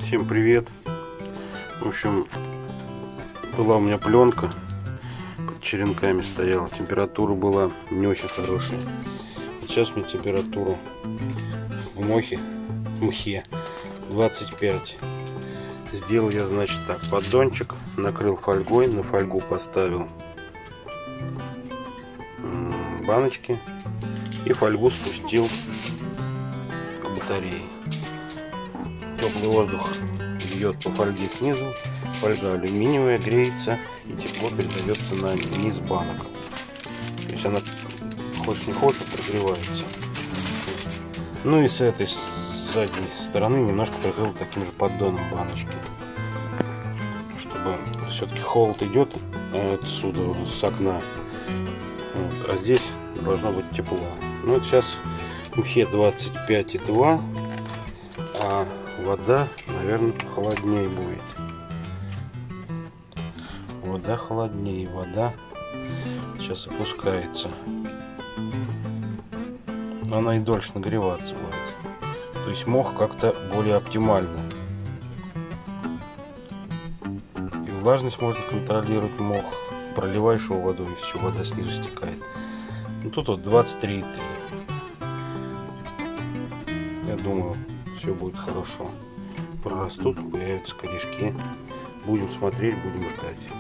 Всем привет! В общем, была у меня пленка, под черенками стояла, температура была не очень хорошая. Сейчас мне температура в мхе 25. Сделал я, значит, так: поддончик накрыл фольгой, на фольгу поставил баночки и фольгу спустил к батарее. Теплый воздух бьет по фольге снизу, фольга алюминиевая, греется и тепло передается на низ банок. То есть она, хочешь не хочешь, прогревается. Ну и с этой задней стороны немножко прикрыл таким же поддоном баночки, чтобы все-таки холод идет отсюда, с окна, вот, а здесь должно быть тепло. Ну вот сейчас в мхе 25,2, а вода, наверное, холоднее будет. Вода холоднее, вода сейчас опускается. Она и дольше нагреваться будет. То есть мох как-то более оптимально. И влажность можно контролировать мох. Проливаешь его водой, и все, вода снизу стекает. Ну, тут вот 23,3. Я думаю, все будет хорошо. Прорастут, появятся корешки. Будем смотреть, будем ждать.